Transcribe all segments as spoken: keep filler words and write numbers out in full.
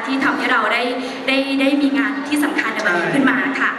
ที่ทำให้เราได้ได้ได้มีงานที่สำคัญในวันนี้ขึ้นมาค่ะ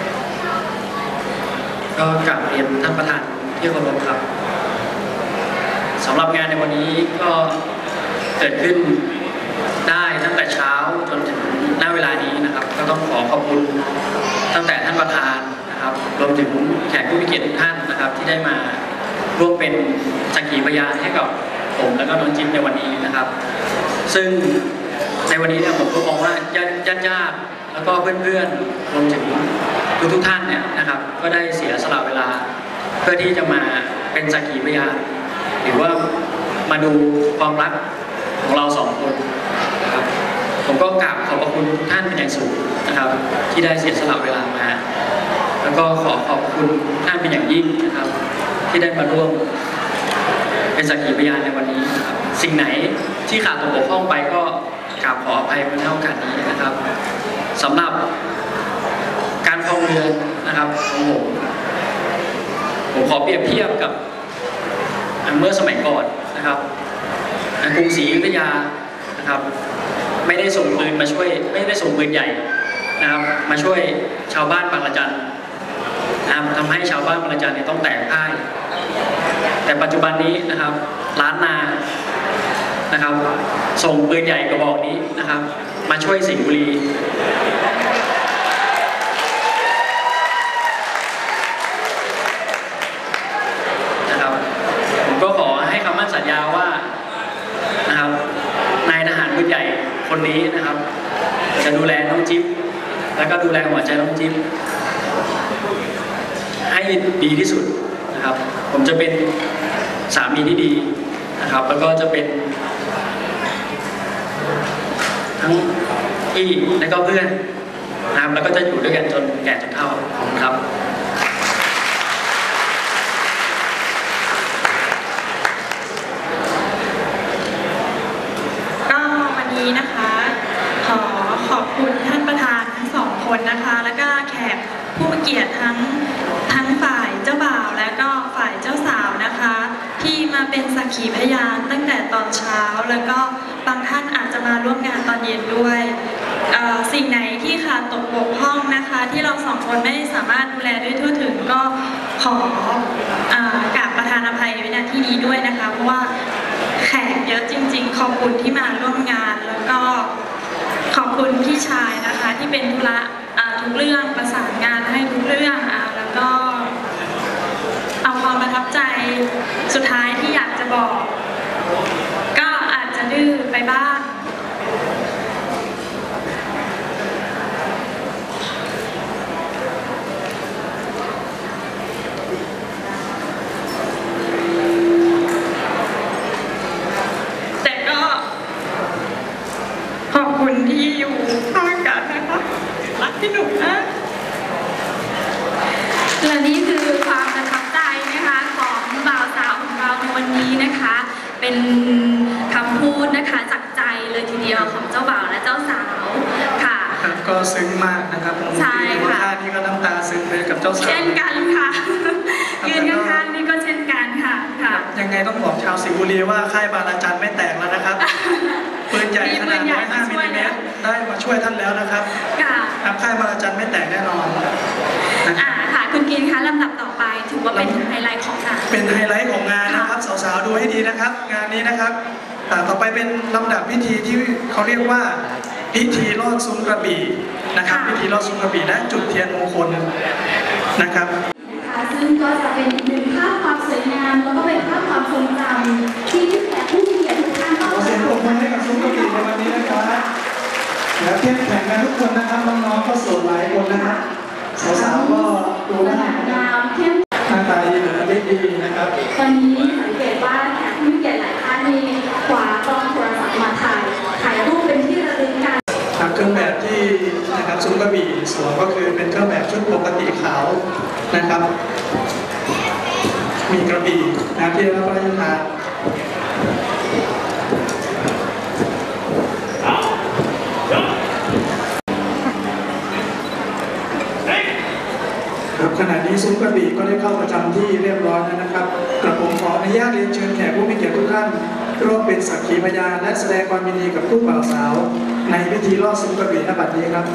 ก็กลับเรียนท่านประธานที่เคารพครับสำหรับงานในวันนี้ก็เกิดขึ้นได้ตั้งแต่เช้าจนถึงณเวลานี้นะครับก็ต้องขอขอบคุณตั้งแต่ท่านประธานนะครับรวมถึงแขกผู้มีเกียรติทุกท่านนะครับที่ได้มาร่วมเป็นสักขีพยานให้กับผมและก็น้องจิ๊บในวันนี้นะครับซึ่งในวันนี้เนี่ยผมก็มองว่าญาติญาติแล้วก็เพื่อนๆรวมถึงทุกทุกท่านเนี่ยนะครับก็ได้เสียสละเวลาเพื่อที่จะมาเป็นสักขีพยานหรือว่ามาดูความรักของเราสองคนนะครับผมก็กราบขอบพระคุณทุกท่านเป็นอย่างสูงนะครับที่ได้เสียสละเวลามาแล้วก็ขอขอบคุณท่านเป็นอย่างยิ่งนะครับที่ได้มาร่วมเป็นสักขีพยานในวันนี้นะครับสิ่งไหนที่ขาดตกบกพร่องไปก็กราบขออภัยในโอกาสนี้นะครับสำหรับการครองเรือนนะครับของผมผมขอเปรียบเทียบกับเมื่อสมัยก่อนนะครับกรุงศรีอยุธยานะครับไม่ได้ส่งปืนมาช่วยไม่ได้ส่งปืนใหญ่นะครับมาช่วยชาวบ้านบางระจันนะครับทำให้ชาวบ้านบางระจันเนี่ยต้องแตกพ่ายแต่ปัจจุบันนี้นะครับล้านนานะครับส่งปืนใหญ่กระบอกนี้นะครับมาช่วยสิงห์บุรีนะครับผมก็ขอให้คำมั่นสัญญาว่านะครับนายทหารปืนใหญ่คนนี้นะครับจะดูแลน้องจิ๊บแล้วก็ดูแลหัวใจน้องจิ๊บให้ดีที่สุดนะครับผมจะเป็นสามีที่ดีนะครับแล้วก็จะเป็นทั้งพี่และก็เพื่อนนะครับแล้วก็จะอยู่ด้วยกันจนแก่จนเฒ่าครับก็วันนี้นะคะขอขอบคุณท่านประธานทั้งสองคนนะคะแล้วก็แขกผู้มีเกียรติทั้งทั้งฝ่ายเจ้าบ่าวและก็ฝ่ายเจ้าสาวนะคะที่มาเป็นสักขีพยานตั้งแต่ตอนเช้าแล้วก็บางท่านอาจจะมาร่วมงานตอนเย็นด้วยสิ่งไหนที่ขาดตกบกพร่องนะคะที่เราสองคนไม่สามารถดูแลได้ทั่วถึงก็ขอกราบประทานอภัยในที่นี้ด้วยนะคะเพราะว่าแขกเยอะจริงๆขอบคุณที่มาร่วมงานแล้วก็ขอบคุณพี่ชายนะคะที่เป็นธุระทุกเรื่องประสานงานให้ทุกเรื่องแล้วก็เอาความประทับใจสุดท้ายที่อยากจะบอกก็อาจจะดื้อไปบ้างแต่ก็ขอบคุณที่อยู่ข้างกันนะคะรักพี่หนุ่มนะและนี่คือความประทับใจนะคะของบ่าวสาวของเราในวันนี้นะคะเป็นคำพูดนะคะจากใจเลยทีเดียวของเจ้าบ่าวและเจ้าสาวค่ะก็ซึ้งมากนะครับใช่ค่ะนี่ก็น้ำตาซึ้งไปกับเจ้าสาวเช่นกันค่ะยืนข้างๆนี่ก็เช่นกันค่ะค่ะยังไงต้องบอกชาวสิงห์บุรีว่าค่ายบางระจันไม่แตกแล้วนะครับปืนใหญ่ขนาดหนึ่งร้อยห้ามิลลิเมตรได้มาช่วยท่านแล้วนะครับครับค่ายบางระจันไม่แตกแน่นอนอ่าค่ะคุณกินคะลำดับต่อไปถือว่าเป็นไฮไลท์ของงานเป็นไฮไลท์ของงานนะครับสาวๆดูให้ดีนะครับงานนี้นะครับต่อไปเป็นลำดับพิธีที่เขาเรียกว่าพิธีลอดซุ้มกระบี่นะครับพิธีลอดซุ้มกระบี่และจุดเทียนมงคลนะครับซึ่งก็จะเป็นอีกหนึ่งภาพความสวยงามแล้วก็เป็นภาพความทรงจำที่แขกผู้มีเกียรติทุกท่านขอเสียงปรบมือให้กับซุ้มกระบี่ในวันนี้นะครับและเข้มแข็งกันทุกคนนะครับน้องๆก็สวยหลายคนนะครับสาวๆก็ดูหน้างามเข้มหน้าตาดีเหลือเล็กดีนะครับตอนนี้สังเกตว่าแขกผู้มีเกียรติหลายท่านมีขวากล้องโทรศัพท์มาถ่ายถ่ายรูปเป็นที่ระลึกกันเครื่องแบบที่นะครับซุ้มกระบี่สวมก็คือเป็นเครื่องแบบชุดปกติขาวนะครับมีกระบี่นะที่รับพระราชทานครับขณะนี้ซุ้มกระบี่ก็ได้เข้าประจำที่เรียบร้อยแล้วนะครับกระผมขออนุญาตเรียนเชิญแขกผู้มีเกียรติทุกท่านร่วมเป็นสักขีพยานและแสดงความยินดีกับคู่บ่าวสาวในพิธีลอดซุ้มกระบี่ณบัดนี้ครับ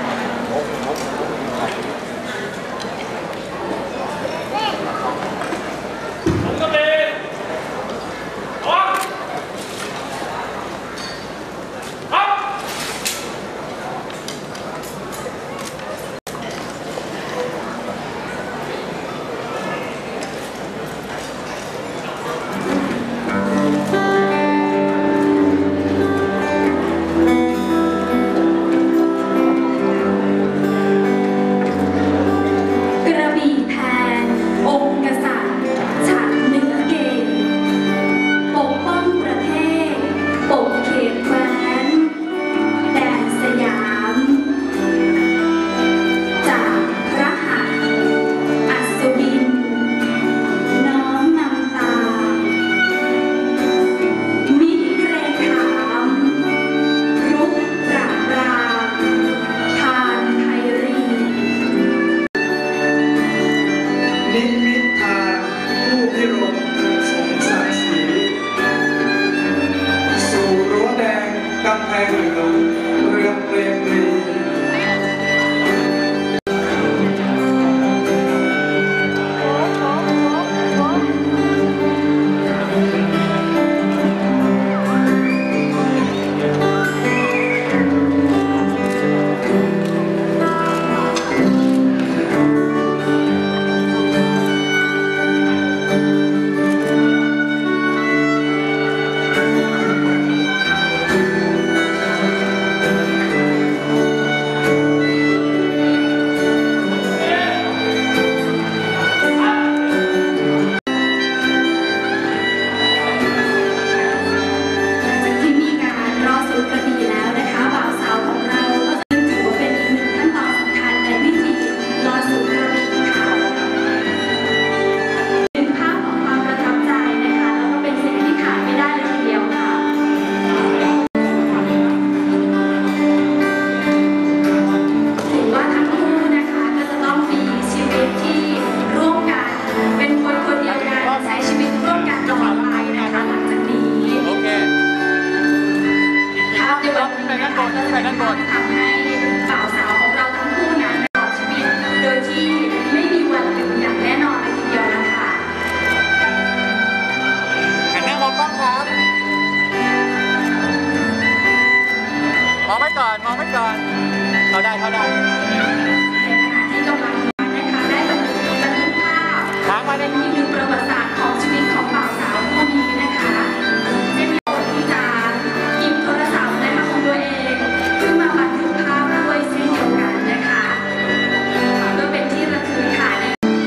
เข้าได้เข้าได้ในขณะที่กำลังนะคะได้บันทึกบันทึกภาพเป็นอีกหนึ่งประวัติศาสตร์ของชีวิตของบ่าวสาวคู่นี้นะคะได้มีโอกาสที่จะหยิบโทรศัพท์นะคะของตัวเองขึ้นมาบันทึกภาพด้วยเช่นเดียวกันนะคะเพื่อเป็นที่ระลึกค่ะ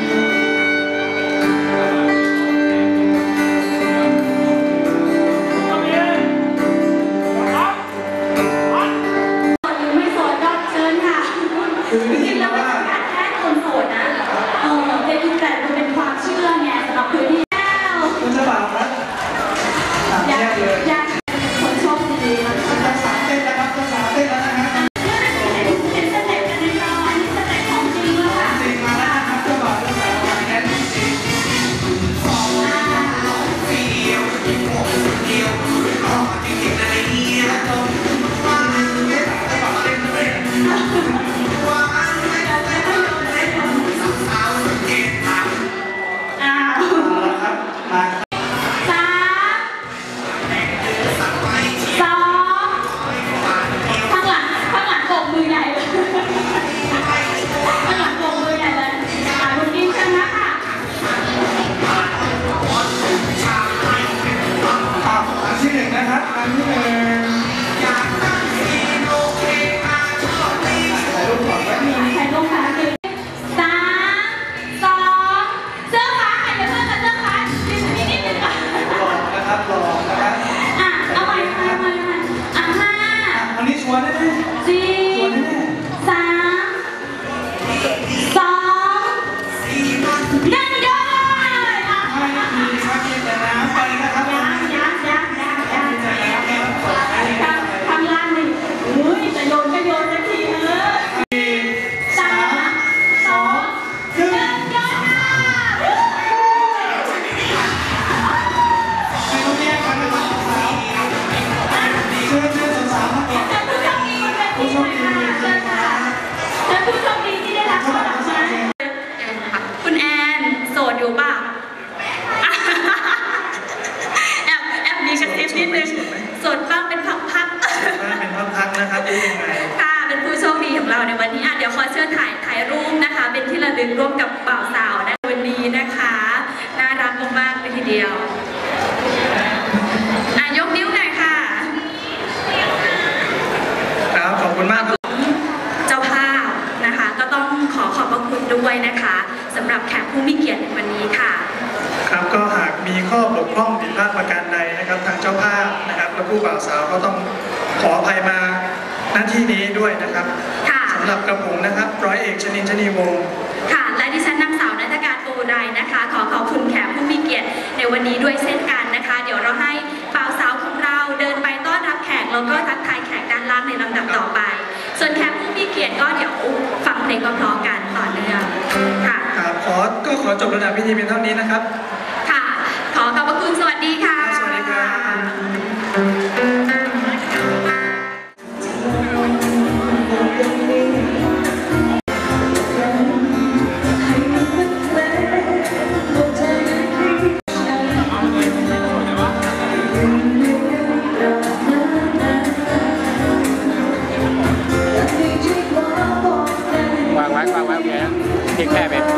คือได้ยินมาว่าแค่คนโสดนะเออจะดูแต่มันเป็นความเชื่อไงสำหรับคนที่แล้วคุณจะบ่าวครับอยากอยากคนโชคดีนะจะสามเต้นแล้วครับจะสามเต้นแล้วนะฮะเห็นสเต็ปกันในจออันนี้สเต็ปของจริงแล้วค่ะจริงมาแล้วนะครับจะบ่าวจะสาวมาแน่นจริงที่หนึ่งนะครับอันที่หนึ่งถ่ายรูปก่อนไว้ถ่ายรูปค่ะคือสามสองเสื้อฟ้าค่ะอย่าเพิ่งกับเสื้อฟ้ายืนนิดนิดนึงก่อนหลอกนะครับหลอกนะครับอ่ะเอาใหม่ค่ะเอาใหม่ค่ะอ่ะห้าอันนี้ชัวร์แน่สี่ๆชัวร์แน่สามสองหนึ่งยกเลยอ่ะๆไม่มีครับมีแต่น้ำไปนะครับยังยังยังยังยังทำทำล่างหนึ่งอุ้ยจะโยนก็โยนสักทีเออสามสองหนึ่งยกค่ะไม่ต้องแยกกันนะครับผู้โชคดีครับและผู้โชคดีที่ได้รับรางวัลคุณแอนโสดอยู่ป่ะ แอบแอบมีกระซิบนิดนึงโสดบ้างเป็นพักๆเป็นพักๆนะครับได้ยังไงค่ะเป็นผู้โชคดีของเราในวันนี้อ่ะเดี๋ยวขอเชิญถ่ายถ่ายรูปนะคะ เป็นที่ระลึกร่วมกับบ่าวสาวในวันนี้นะคะน่ารักมากๆเลยทีเดียวอ่ะยกนิ้วหน่อยค่ะครับขอบคุณมากครับเจ้าภาพนะคะ ก็ต้องขอขอบพระคุณด้วยนะคะสำหรับแขกผู้มีเกียรติในวันนี้ค่ะครับก็หากมีข้อบกพร่องผิดพลาดประการใดนะครับทางเจ้าภาพนะครับและผู้บ่าวสาวก็ต้องขออภัยมาหน้าที่นี้ด้วยนะครับค่ะสำหรับกระผมนะครับร้อยเอกชนินทร์ชนีวงศ์ค่ะและดิฉันนางสาวนัฐการโกไรนะคะ ขอขอบคุณแขกผู้มีเกียรติในวันนี้ด้วยเช่นกันนะคะ เดี๋ยวเราให้บ่าวสาวของเราเดินไปต้อนรับแขกแล้วก็ทักทายแขกด้านล่างในลำดับต่อไป ส่วนแขกผู้มีเกียรติก็เดี๋ยวฟังเพลงเพราะๆกันต่อเนื่องค่ะครับขอก็ขอจบระดับพิธีเพียงเท่านี้นะครับค่ะ ขอขอบพระคุณสวัสดีค่ะสวัสดีครับวางไว้วางไว้โอเคนะเพียงแค่เป็น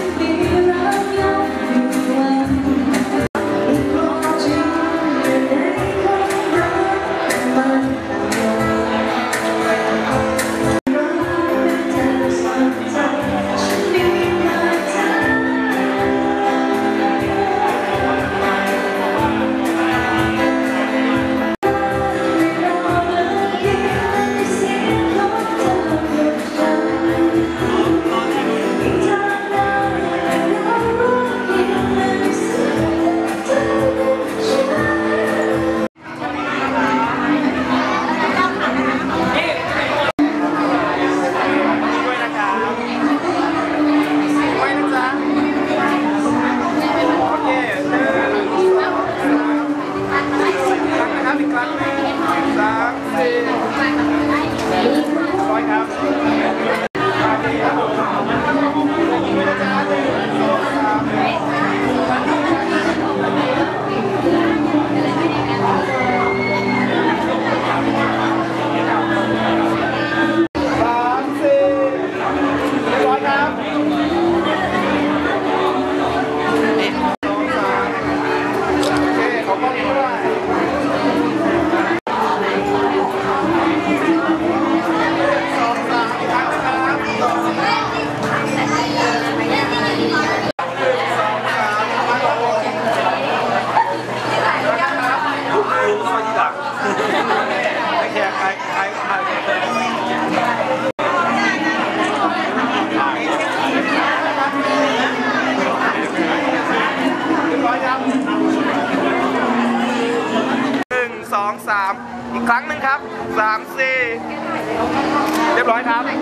อีกครั้งหนึ่งครับสามสี่เรียบร้อยครับห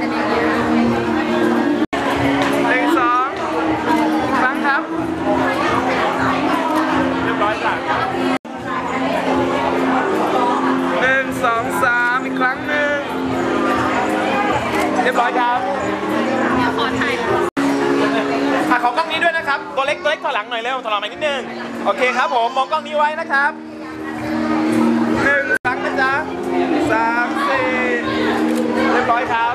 นึ่งสองอีกครั้งครับเรียบร้อยจ้ะหนึ่งสองสามอีกครั้งหนึ่งเรียบร้อยครับขอถ่ายขอกล้องนี้ด้วยนะครับตัวเล็กตัวเล็กถอยหลังหน่อยเร็วถอยหลังมานิดนึงโอเคครับผมมองกล้องนี้ไว้นะครับหนึ่งครั้งนะจ๊ะสามสี่เรียบร้อยครับ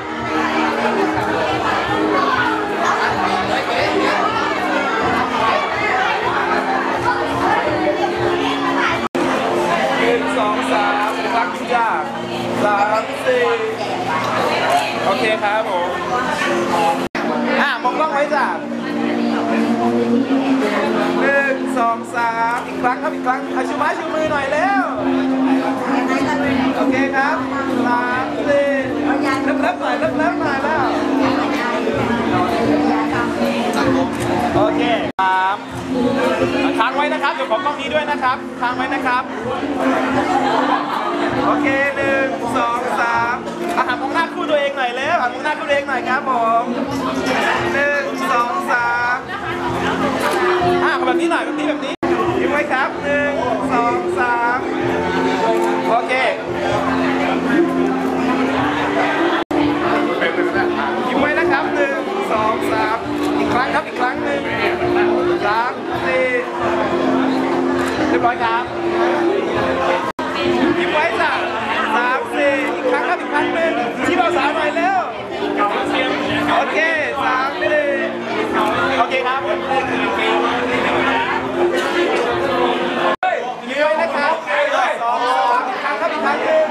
หนึ่งสองสามครั้งที่จ้าสามสี่โอเคครับผมอ่ะมองกล้องไว้จ้ะหนึ่งสองสามอีกครั้งครับอีกครั้งเอาชูไม้ชูมือหน่อยเร็วโอเคครับสามสี่เริ่มเริ่มหน่อยเริ่มเริ่มหน่อยแล้วโอเคสามค้างไว้นะครับเดี๋ยวขอกล้องนี้ด้วยนะครับค้างไว้นะครับโอเคหนึ่งสองสามอาหารมองหน้าคู่ตัวเองหน่อยเร็วหันมองหน้าคู่ตัวเองหน่อยครับผมหนึ่งสองสามอ่ะแบบนี้หน่อยแบบนี้แบบนี้ยิ้มไว้ครับหนึ่งสองสามโอเคอยเร็วโอเคสามหนึ่งโอเคครับยืนนะครับสองอีกครั้งครับอีกครั้งหนึ่ง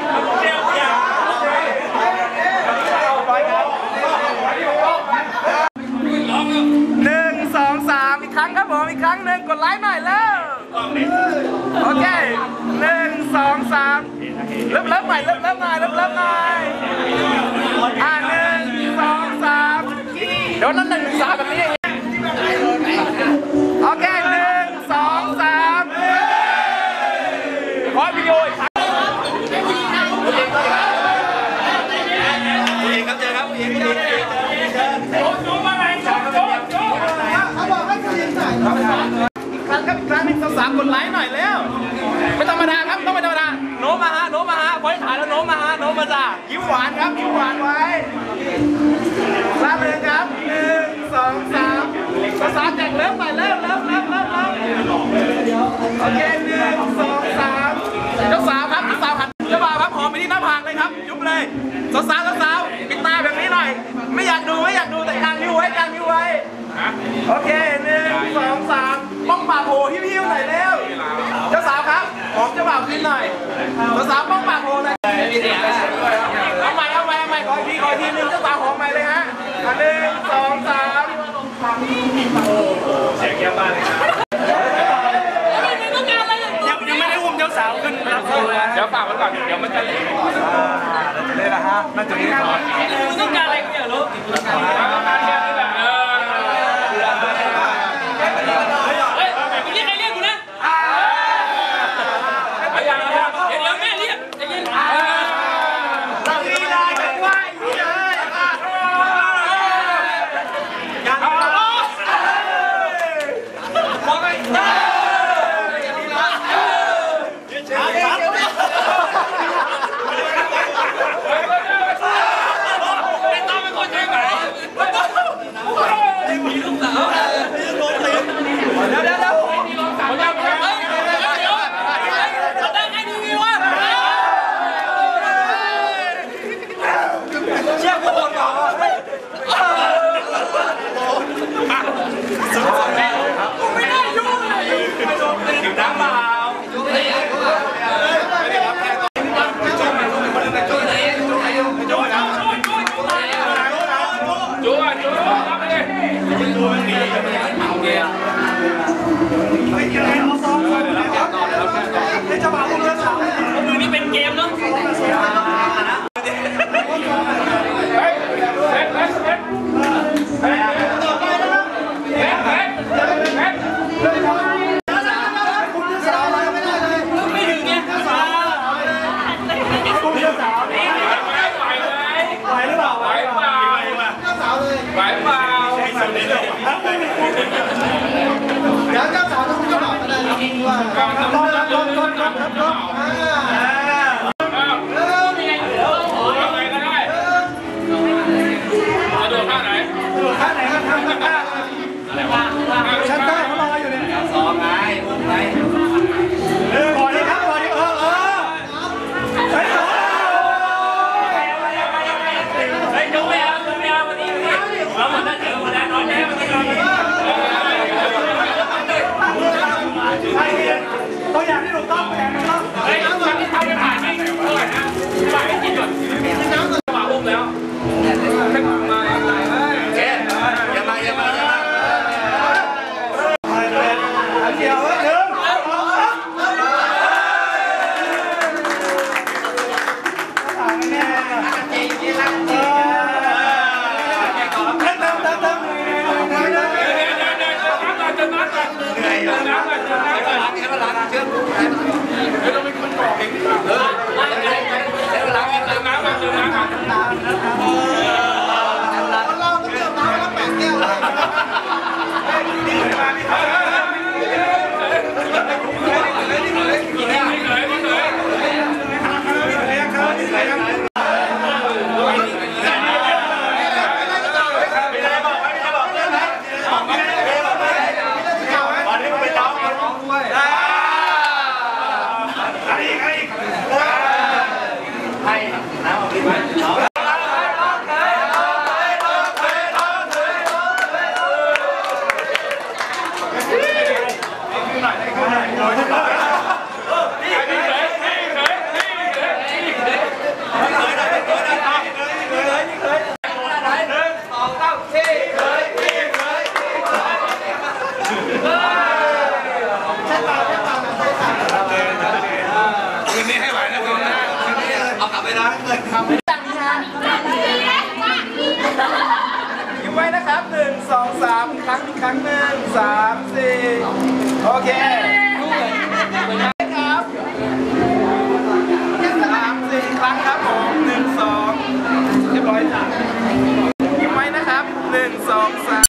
หนึ่งสองสามอีกครั้งครับผมอีกครั้งหนึ่งกดไลค์หน่อยแล้วโอเคหนึ่งสองสามเริ่มเริ่มใหม่เริ่มเริ่มหน่อยเริ่มเริ่มหน่อยอ่าหนึ่งสองสามเดี๋ยวนั้นหนึ่งสามแบบนี้อย่างเงี้ยโอเคหนึ่งสองสามขอวิดีโออีกครั้งผู้หญิงครับเจอครับผู้หญิงผู้หญิงโจ๊กมาไหนโจ๊กโจ๊กโจ๊กเขาบอกให้ผู้หญิงใส่อีกครั้งครับอีกครั้งหนึ่งสามกดไลค์หน่อยแล้วไม่ธรรมดาครับต้องไม่ธรรมดาโน้มมาฮะโน้มมาฮะพอยถ่ายแล้วโน้มมาฮะโน้มมาจ้ายิ้มหวานครับยิ้มหวานไว้ลาเลยครับหนึ่งสองสามสามแจกเริ่มใหม่เริ่มเริ่มเริ่มเริ่มเริ่มโอเคหนึ่งสองสามเจ้าสาวครับเจ้าสาวหันเจ้าบ่าวครับหอมไปที่หน้าผากเลยครับยุบเลยสาวสาวสาวปิดตาแบบนี้หน่อยไม่อยากดูไม่อยากดูแต่การนิ้วไว้การนิ้วไว้โอเคหนึ่งสองสามป้องปากโผล่หิ้วๆหน่อยเร็วเจ้าสาวครับหอมเจ้าบ่าวขึ้นหน่อยเจ้าสาวป้องปากโผล่เลยเอาใหม่เอาใหม่เอาใหม่ขออีกทีขออีกทีหนึ่งเจ้าสาวหอมใหม่เลยฮะหนึ่งสองสามเสียงเยี่ยมมากเลยครับยังยังไม่ได้อุ้มเจ้าสาวขึ้นรับโซ่เลยเดี๋ยวฝากไว้ก่อนเดี๋ยวมันจะเละเละนะฮะน่าจะนี่ก่อนมึงต้องการอะไรกูอยากรู้ต้องการแค่นี้แหละเออเฮ้ยมึงเรียกใครเรียกกูนะเดี๋ยวแม่เรียกจะยินเราดีได้กันว่าอีเลยยังบอกไปเดี๋ยวเดี๋ยวเดี๋ยวผมจะเดี๋ยวเดี๋ยวจะตั้งให้ดีวีวะเชี่ยกูโดนก่อนไม่ได้ยุ่งเลยถึงน้ำเปล่าไม่ได้รับแค่ต้องจุ๊บมันจุ๊บมันจุ๊บไหนจุ๊บไหนจุ๊บจุ๊บจุ๊บจุ๊บจุ๊บจุ๊บจุ๊บจุ๊บรับไปเลยจุ๊บนี่เอาเกียร์ไม่เกี่ยวกับเอาซองเลยครับเดี๋ยวจะมาอุ้มเจ้าสาวมือนี่เป็นเกมเนาะเฮ้ยเฮ้ยเฮ้ยเฮ้ยเฮ้ยเฮ้ยต่อไปนะครับเฮ้ยเฮ้ยเฮ้ยเฮ้ยเจ้าสาวคุณเจ้าสาวอะไรไม่ได้เลยไม่ถึงเนี่ยเจ้าสาวคุณเจ้าสาวนี่ไหวไหวไหวหรือเปล่าไหวเปล่าเจ้าสาวเลยไหวเปล่าเดี๋ยวเจ้าสาวต้องเจ้าบ่าวมาเลยว่าครับครับครับครับครับครับครับอ่าเออนี่ไงเออโอ้ยอะไรก็ได้จะโดดท่าไหนโดดท่าไหนครับท่าท่าอะไรวะชันเตอร์เขารออยู่เนี่ยสองไงอุ้มไงเออก่อนนี้ครับก่อนนี้เออเออเฮ้ยเฮ้ยจุ๊บไม่เอาจุ๊บไม่เอาวันนี้เราหมดแล้วเจอหมดแล้วนอนแน่วันนี้นอนใช่ตัวอย่างที่ถูกต้องตัวอย่างที่ถูกต้องเฮ้ยทำที่ทำไม่ผ่านไม่เท่าไหร่นะผ่านไม่กินหยดน้ำตัวมาอุ้มแล้วมาเจ๊อย่ามาอย่ามาอย่ามาเดี๋ยวเดิมแม่จริงจริงรักจริงเติมเติมเติมเติมเหนื่อยอยู่น้ำก่อนน้ำก่อนล้างให้มันล้างเชื่อมไม่ต้องเป็นคนบอกเองเออล้างให้ใช้เวลาเติมน้ำก่อนเติมน้ำก่อนครั้งหนึ่งสามสี่โอเคครับสามสี่ครั้งครับผมหนึ่งสองเรียบร้อยจ้ะยิ้มไว้นะครับหนึ่งสองสาม